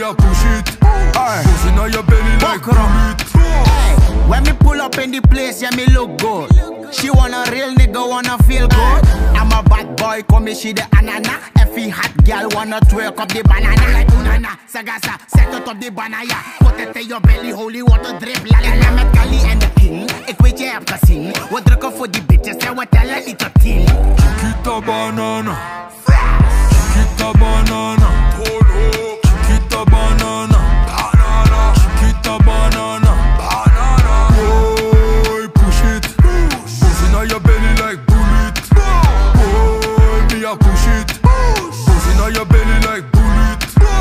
a push it. Pussy now your belly like bullet. When me pull up in the place, yeah, me look good. She want a real nigga, wanna feel good. I'm a bad boy, come she the anana. If he hot girl, wanna twerk up the banana. Like unana, sagasa, set it up the banana. Put it in your belly, holy water drip. La la la, met Kali and the king. Ik weet je hebt gezien. We drukken voor die bitches en we tellen niet tot 10. Chiquita banana. Chiquita banana. Chiquita banana. Chiquita banana. Boy, push it. Pussy now your belly like bullet. Boy, me a push it. Pussy now your belly like bullet.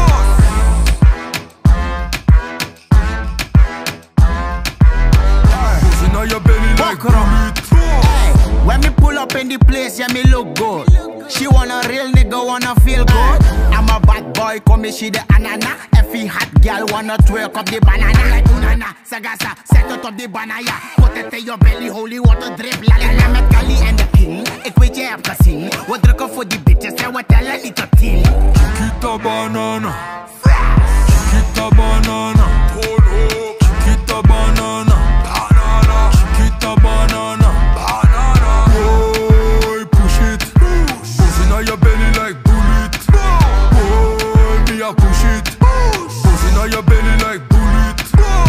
Pussy now your belly like bullet. When me pull up in the place, yeah, me look good. She want a real nigga, wanna feel good. I'm a bad boy, come she the anana. If he hot girl, wanna twerk up the banana. Like unana, sagasa, set it up the banana. Put it in your belly, holy water drip. La la la, met Kali and the king. Ik weet je hebt gezien. We drukken voor die bitches en we tellen niet tot 10. Chiquita banana. Chiquita banana. Chiquita banana. Chiquita banana. Boy, push it. Pussy now your belly like bullet. Boy, me a push it. Pussy now your belly like bullet.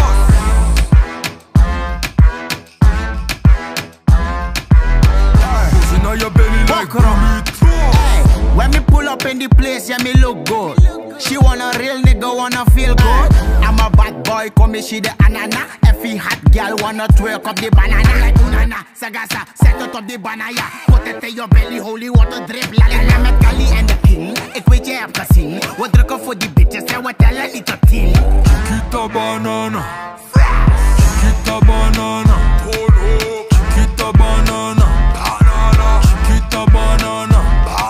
Pussy now your belly like bullet. When me pull up in the place, yeah, me look good. She want a real nigga, wanna feel good. I'm a bad boy, come she the anana. If he hot girl, wanna twerk up the banana. Like unana, sagasa, set it up the banana. Put it in your belly, holy water drip. La la la, met Kali and the king. Ik weet je hebt gezien. We drukken voor die bitches en we tellen niet tot 10. Chiquita banana. Chiquita banana. Chiquita banana. Chiquita banana.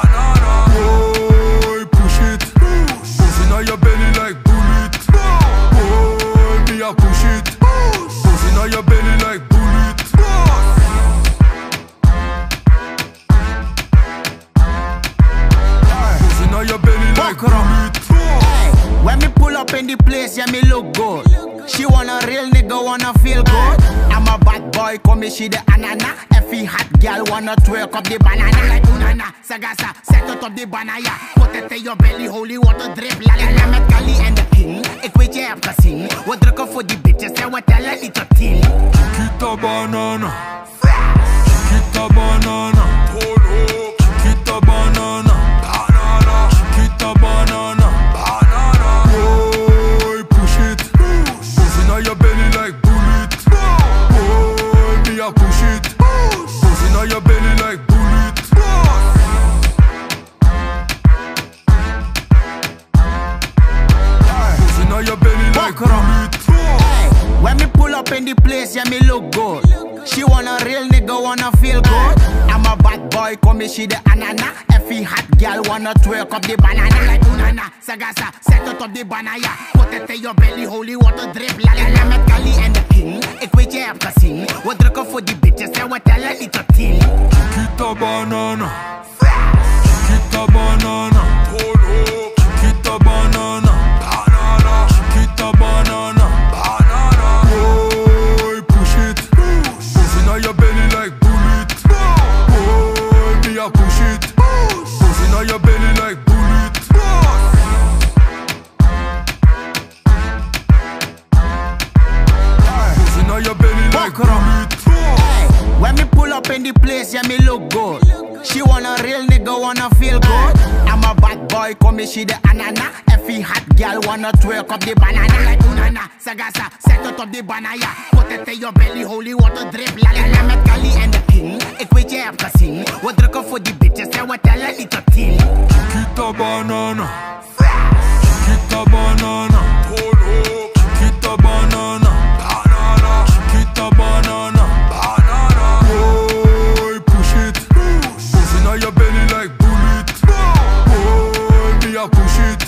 Boy, push it. Pussy now your belly like bullet. Boy, me a push it. Pussy now your belly like bullet. Pussy now your belly like bullet. When me pull up in the place, yeah, me look good. She want a real nigga, wanna feel good. I'm a bad boy, come she the anana. If he hot girl, wanna twerk up the banana. Like unana, sagasa, set it up the banana. Put it in your belly, holy water drip. La la la, met Kali and the king. Ik weet je hebt gezien. We drukken voor die bitches en we tellen niet tot 10. Chiquita banana. Chiquita banana. Chiquita banana. Chiquita banana. Boy, push it. Pussy now your belly like bullet. Boy, me a push it. Pussy now your belly like bullet. Pussy now your belly like bullet. When me pull up in the place, yeah, me look good. She want a real nigga, wanna feel good. I'm a bad boy, come she the anana. If he hot girl, wanna twerk up the banana. Like unana, sagasa, set it up the banana. Put it in your belly, holy water drip. La la la, met Kali and the king. Ik weet je hebt gezien. We drukken voor die bitches en we tellen niet tot 10. Chiquita banana. Chiquita banana. Chiquita banana. Chiquita banana. Boy, push it. Pussy now your belly like bullet. Boy, me a push it. Pussy now your belly like bullet. Pussy now your belly like bullet. When me pull up in the place, yeah, me look good. She want a real nigga, wanna feel good. I'm a bad boy, come she the anana. If he hot girl, wanna twerk up the banana. Like unana, sagasa, set it up the banana. Put it in your belly, holy water drip. La la la, met Kali and the king. Ik weet je hebt gezien. We drukken voor die bitches en we tellen niet tot 10. Chiquita banana. Chiquita banana. Chiquita banana. Chiquita banana. Boy, push it. Pussy now your belly like bullet. Boy, me a push it.